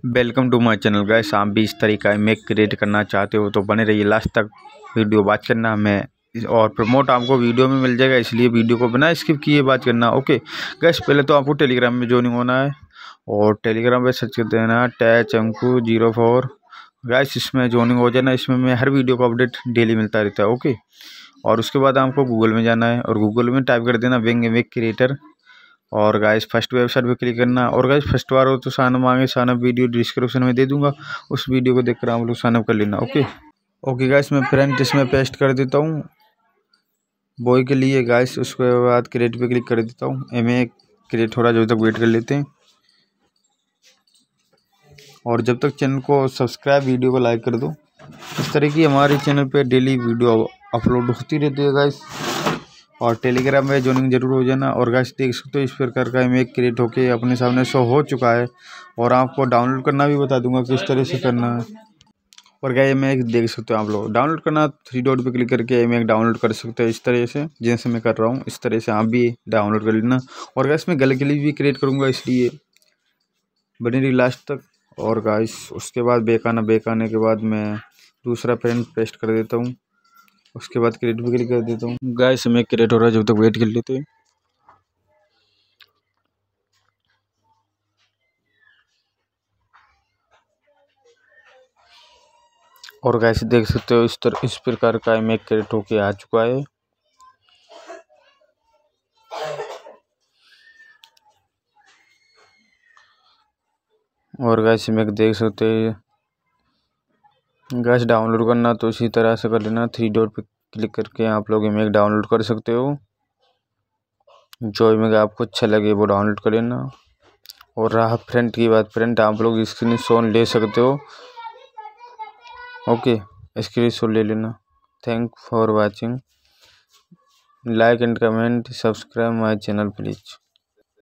Welcome to my channel guys. आप भी इस तरीका इमेज क्रिएट करना चाहते हो तो बने रहिए लास्ट तक, वीडियो वॉच करना। मैं और प्रमोट आपको वीडियो में मिल जाएगा, इसलिए वीडियो को बिना स्किप किए बात करना। ओके गाइस, पहले तो आपको टेलीग्राम में ज्वाइनिंग होना है और टेलीग्राम पे सर्च कर देना टैच अंकु 04 गाइस। इसमें ज्वाइनिंग हो जाना। इसमें मैं हर वीडियो का अपडेट डेली मिलता रहता है। ओके, और उसके बाद आपको गूगल में जाना है और गूगल में टाइप कर देना विंग इमेज क्रिएटर और गाइस फर्स्ट वेबसाइट पे क्लिक करना। और गाइस फर्स्ट बार हो तो साइनअप मांगे, साइनअप वीडियो डिस्क्रिप्शन में दे दूंगा, उस वीडियो को देखकर आप लोग साइनअप कर लेना। ओके गाइस, मैं फ्रेंड इसमें पेस्ट कर देता हूँ बॉय के लिए गाइस। उसके बाद क्रिएट पे क्लिक कर देता हूँ। इमेज क्रिएट हो रहा है, जब तक वेट कर लेते हैं। और जब तक चैनल को सब्सक्राइब, वीडियो को लाइक कर दो। इस तरह की हमारे चैनल पे डेली वीडियो अपलोड होती रहती है गाइस। और टेलीग्राम में ज्वाइनिंग जरूर हो जाना। और गाइस देख सकते हो इस प्रकार का इमेज क्रिएट होके अपने सामने शो हो चुका है। और आपको डाउनलोड करना भी बता दूंगा किस तरह से करना है। और गाइस इमेज देख सकते हो आप लोग, डाउनलोड करना 3 डॉट पे क्लिक करके इमेज डाउनलोड कर सकते हो इस तरह से, जैसे मैं कर रहा हूँ। इस तरह से आप भी डाउनलोड कर लेना। और गाइस मैं गले के लिए भी क्रिएट करूँगा, इसलिए बने रही लास्ट तक। और गाइस उसके बाद बैक आने के बाद मैं दूसरा फ्रेंड पेस्ट कर देता हूँ। उसके बाद क्रिएट भी क्लिक कर देता हूँ। गाइस में क्रिएट हो रहा है, जब तक वेट कर लेते हैं। और गाइस देख सकते हो इस प्रकार का इमेज क्रिएट होके आ चुका है। और गाइस इमेज देख सकते हैं। गाइस डाउनलोड करना तो इसी तरह से कर लेना, 3 डॉट पे क्लिक करके आप लोग इमेज डाउनलोड कर सकते हो। जो इमेज आपको अच्छा लगे वो डाउनलोड कर लेना। और रहा फ्रंट की बात, फ्रंट आप लोग स्क्रीनशॉट ले सकते हो। ओके, स्क्रीनशॉट ले लेना। Thank for watching, like and comment, subscribe my channel please.